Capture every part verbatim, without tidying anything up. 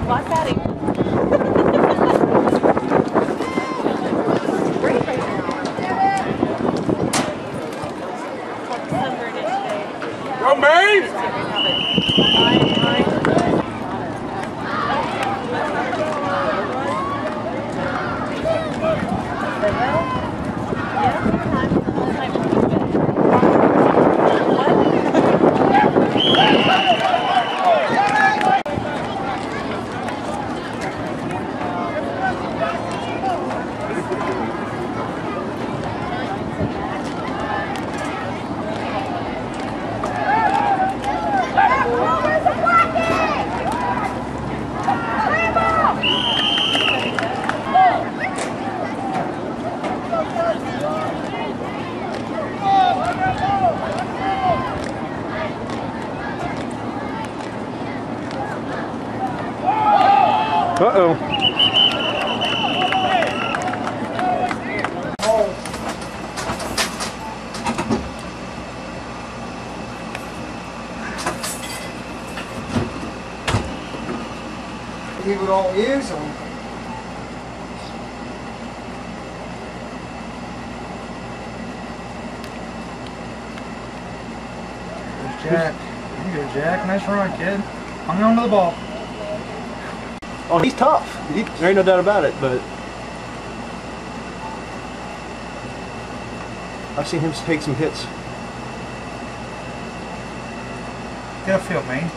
What's that? Go, Maine! Uh-oh. Give it all is on. There's Jack. You go, Jack. Nice run, kid. Hung on to the ball. Oh, he's tough. He, there ain't no doubt about it, but I've seen him take some hits. Get a feel, man.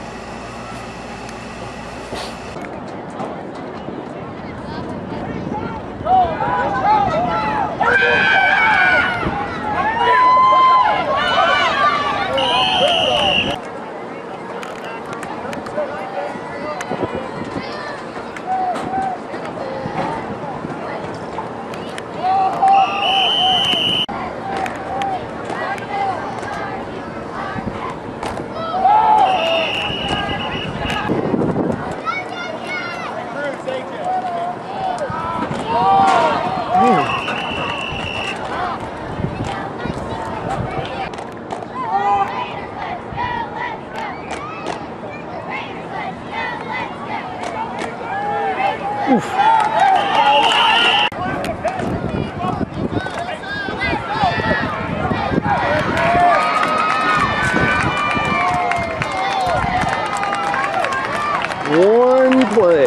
One play.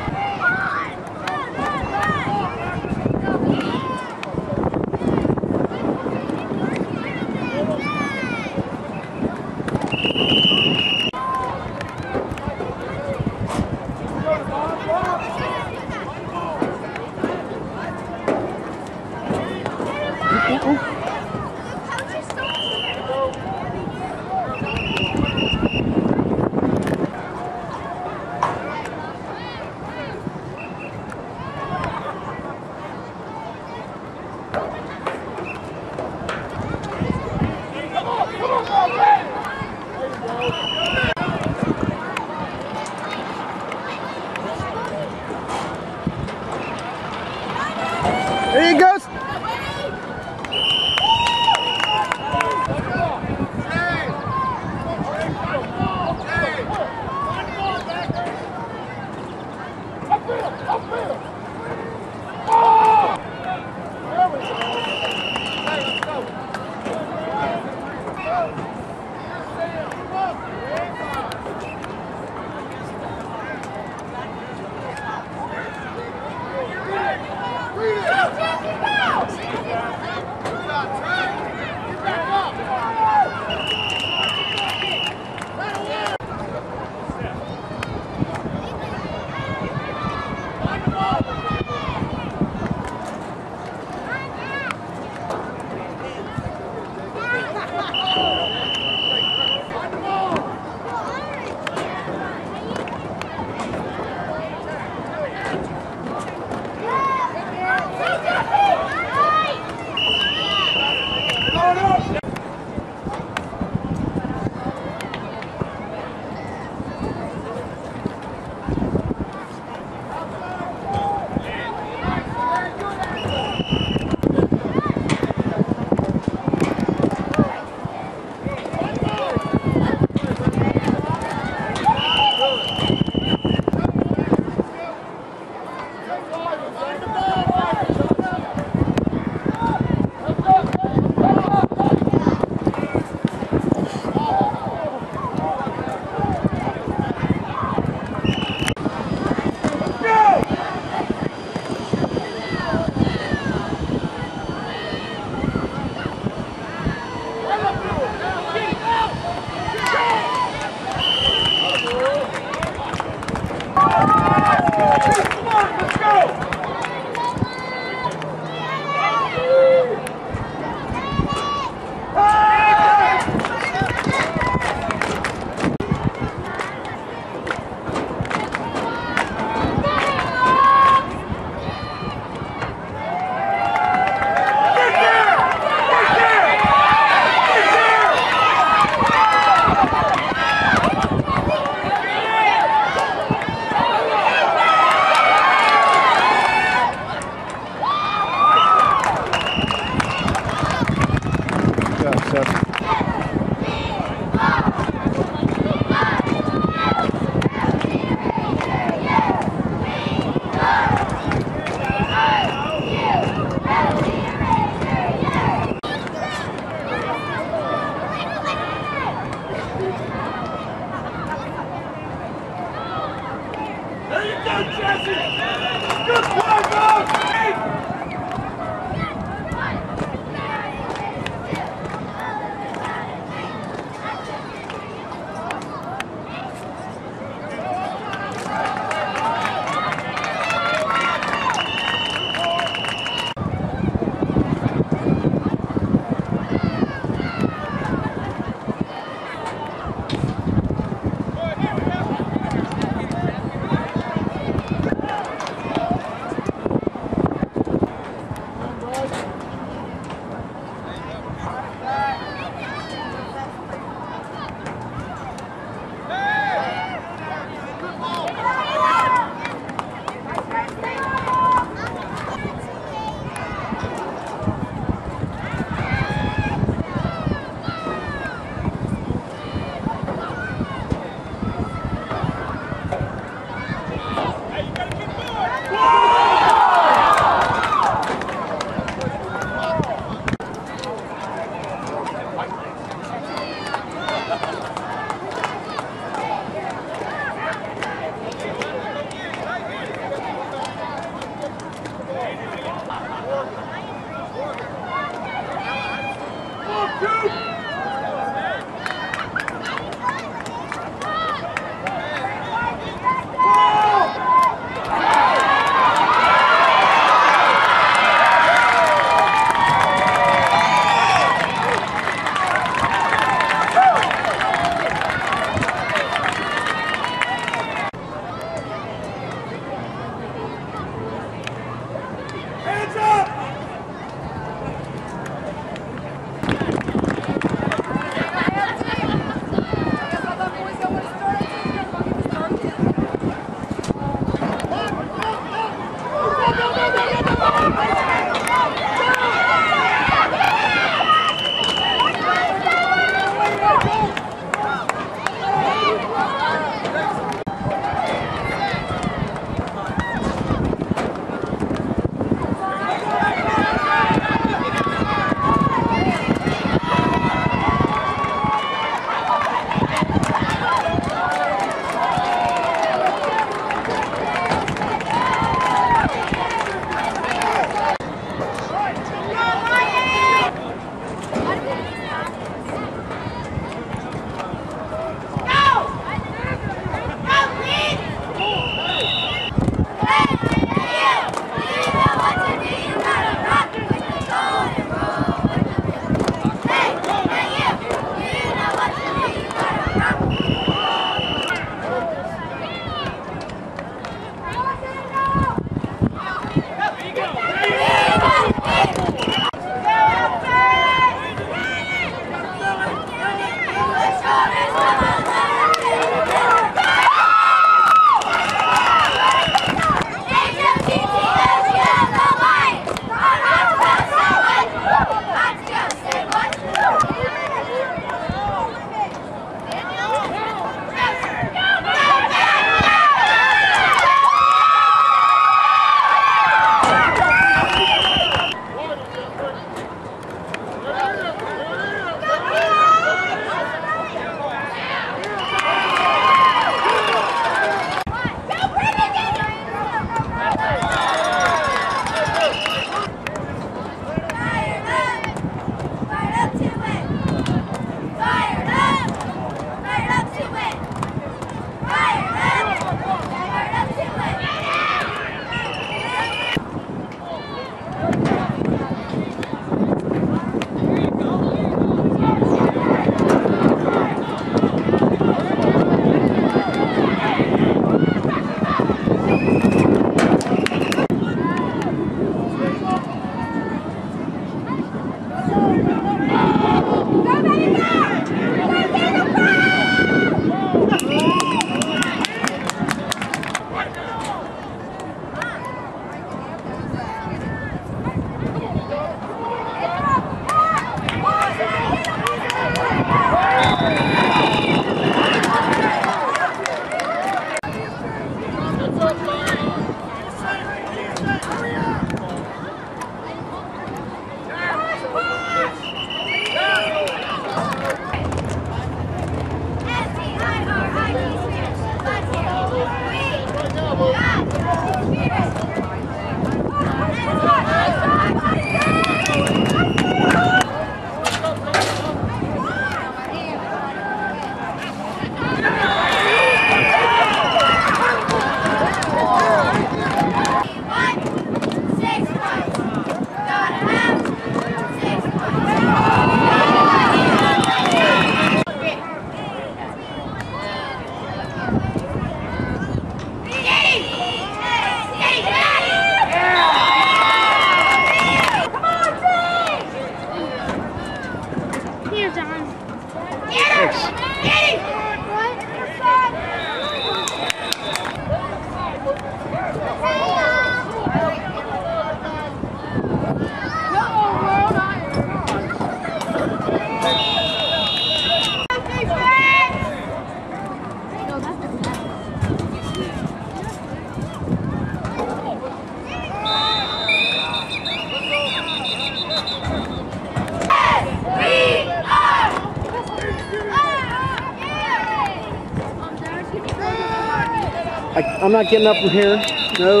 I, I'm not getting up from here. No.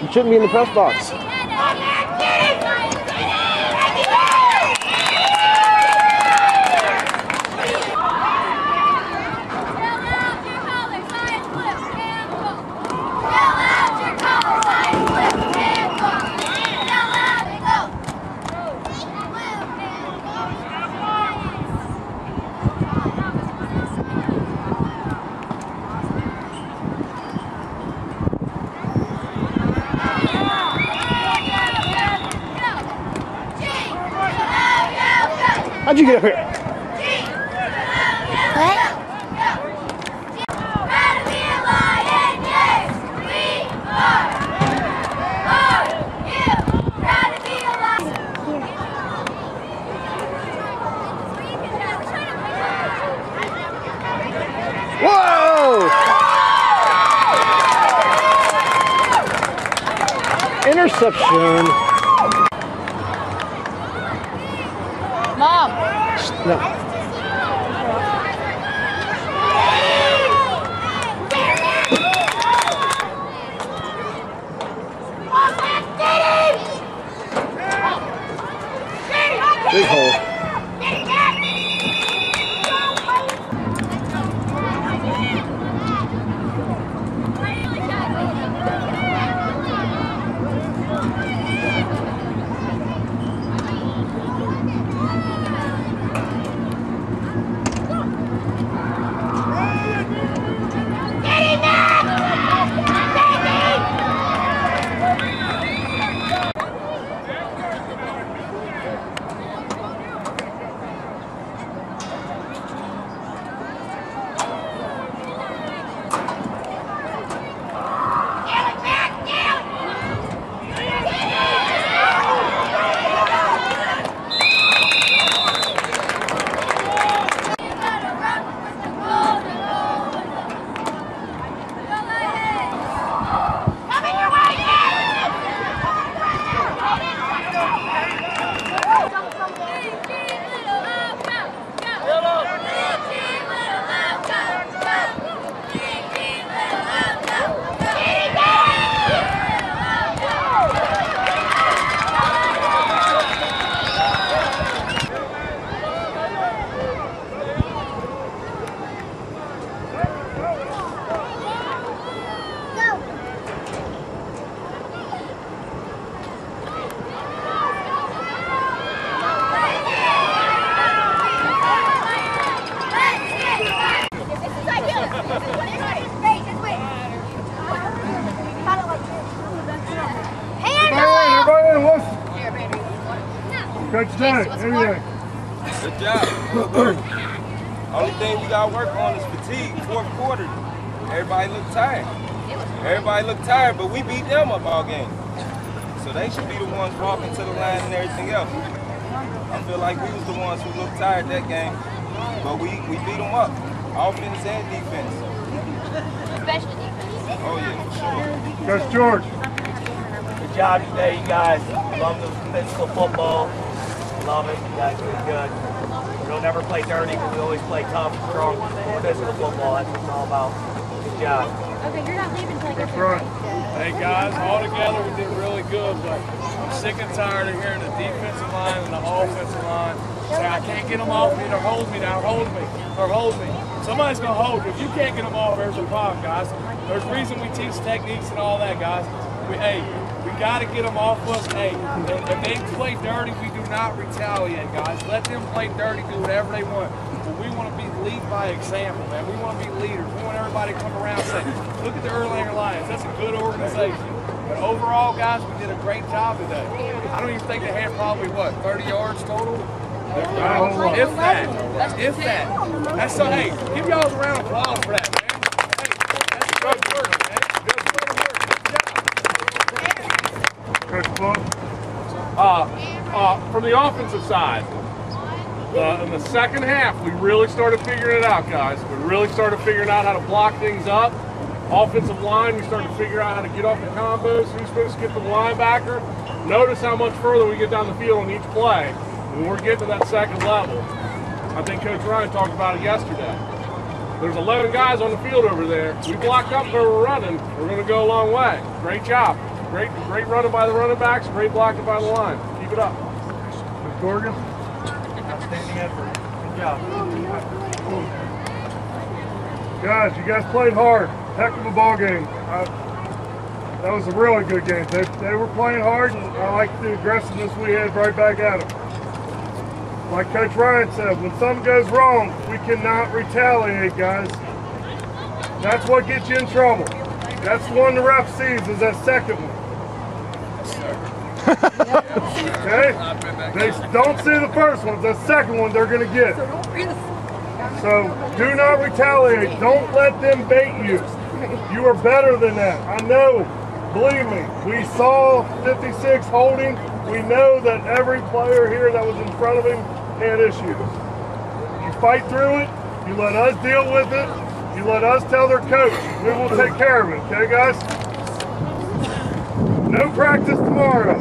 shouldn't be in the press box. How'd you get up here? Whoa! Interception. Mom. No. Big hole. Coach Johnny, everything. Good job. Only thing we got to work on is fatigue. Fourth quarter, everybody looked tired. Everybody looked tired, but we beat them up all game. So they should be the ones walking to the line and everything else. I feel like we was the ones who looked tired that game, but we, we beat them up. Offense and defense. Especially defense. Oh yeah, for sure. Coach George. Good job today, you guys. Love the physical football. Love it. You guys did good. We'll never play dirty, but we always play tough, strong, physical football. That's what it's all about. Good job. Okay, you're not leaving until I get That's right. Hey guys, all together we did really good, but I'm sick and tired of hearing the defensive line and the offensive line say, I can't get them off me, they're holding me now, hold me, or hold me. Somebody's going to hold you. If you can't get them off, there's a problem, guys. There's a reason we teach techniques and all that, guys. We, hey, we got to get them off us. Hey, if they play dirty, we do not retaliate, guys. Let them play dirty, do whatever they want. But we want to be lead by example, man. We want to be leaders. We want everybody to come around and say, look at the Erlanger Lions. That's a good organization. But overall, guys, we did a great job today. I don't even think they had probably, what, thirty yards total? If that. If that. That's so, hey, give y'all a round of applause for that, man. Hey, that's good work, man. Good work. Good job. Coach Plum. Uh, uh, from the offensive side, uh, in the second half, we really started figuring it out, guys. We really started figuring out how to block things up. Offensive line, we started to figure out how to get off the combos, who's supposed to get to the linebacker. Notice how much further we get down the field on each play when we're getting to that second level. I think Coach Ryan talked about it yesterday. There's eleven guys on the field over there. We blocked up where we're running. We're going to go a long way. Great job. Great, great running by the running backs, great blocking by the line. Keep it up. Mister Corrigan. Outstanding effort. Good job. Guys, you guys played hard. Heck of a ball game. I, that was a really good game. They, they were playing hard, and I like the aggressiveness we had right back at them. Like Coach Ryan said, when something goes wrong, we cannot retaliate, guys. That's what gets you in trouble. That's the one the ref sees is that second one. Okay? They don't see the first one. The second one they're going to get. So do not retaliate. Don't let them bait you. You are better than that. I know. Believe me. We saw fifty-six holding. We know that every player here that was in front of him had issues. You fight through it. You let us deal with it. You let us tell their coach. We will take care of it. Okay, guys? No practice tomorrow.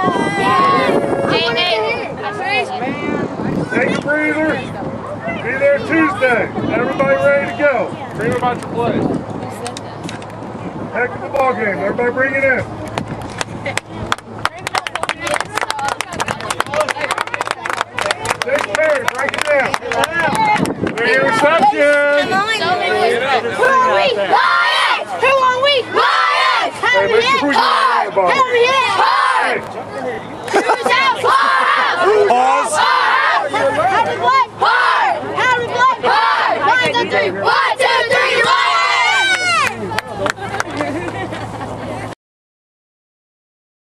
Take a breather. Be there Tuesday. Everybody ready to go. Dream about your plays. Heck of a ball game. Everybody bring it in. Take care. Break it down. Three interceptions. Who are we? Lions! Who are we? Lions! Help me hit hard! Help me hit hard! Who's out? Pause.